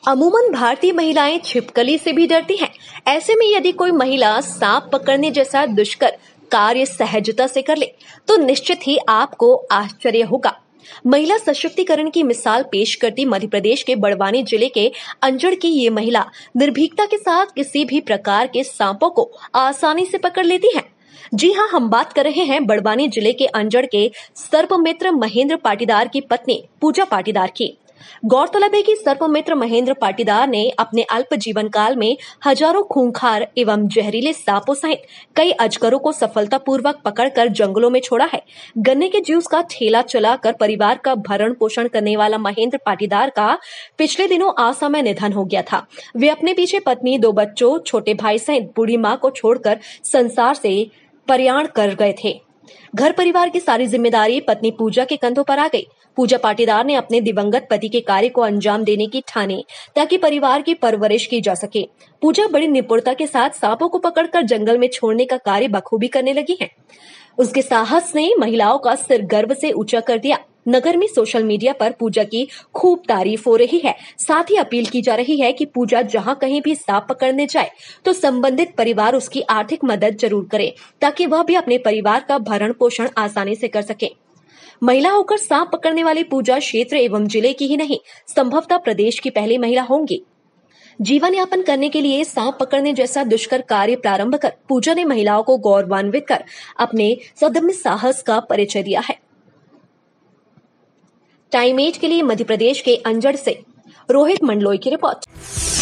अमूमन भारतीय महिलाएं छिपकली से भी डरती हैं। ऐसे में यदि कोई महिला सांप पकड़ने जैसा दुष्कर कार्य सहजता से कर ले तो निश्चित ही आपको आश्चर्य होगा। महिला सशक्तिकरण की मिसाल पेश करती मध्य प्रदेश के बड़वानी जिले के अंजड़ की ये महिला निर्भीकता के साथ किसी भी प्रकार के सांपों को आसानी से पकड़ लेती हैं। जी हाँ, हम बात कर रहे हैं बड़वानी जिले के अंजड़ के सर्पमित्र महेंद्र पाटीदार की पत्नी पूजा पाटीदार की। गौरतलब है कि सर्पमित्र महेंद्र पाटीदार ने अपने अल्प जीवन काल में हजारों खूंखार एवं जहरीले सांपों सहित कई अजगरों को सफलतापूर्वक पकड़कर जंगलों में छोड़ा है। गन्ने के जूस का ठेला चलाकर परिवार का भरण पोषण करने वाला महेंद्र पाटीदार का पिछले दिनों असामयिक निधन हो गया था। वे अपने पीछे पत्नी, 2 बच्चों, छोटे भाई सहित बूढ़ी मां को छोड़कर संसार से प्रयाण कर गए थे। घर परिवार की सारी जिम्मेदारी पत्नी पूजा के कंधों पर आ गई। पूजा पाटीदार ने अपने दिवंगत पति के कार्य को अंजाम देने की ठानी ताकि परिवार की परवरिश की जा सके। पूजा बड़ी निपुणता के साथ सांपों को पकड़कर जंगल में छोड़ने का कार्य बखूबी करने लगी हैं। उसके साहस ने महिलाओं का सिर गर्व से ऊंचा कर दिया। नगर में सोशल मीडिया पर पूजा की खूब तारीफ हो रही है। साथ ही अपील की जा रही है कि पूजा जहां कहीं भी सांप पकड़ने जाए तो संबंधित परिवार उसकी आर्थिक मदद जरूर करे ताकि वह भी अपने परिवार का भरण पोषण आसानी से कर सके। महिला होकर सांप पकड़ने वाली पूजा क्षेत्र एवं जिले की ही नहीं, संभवतः प्रदेश की पहली महिला होंगी। जीवन यापन करने के लिए सांप पकड़ने जैसा दुष्कर कार्य प्रारंभ कर पूजा ने महिलाओं को गौरवान्वित कर अपने सदम्य साहस का परिचय दिया है। टाइम 8 के लिए मध्य प्रदेश के अंजड़ से रोहित मंडलोई की रिपोर्ट।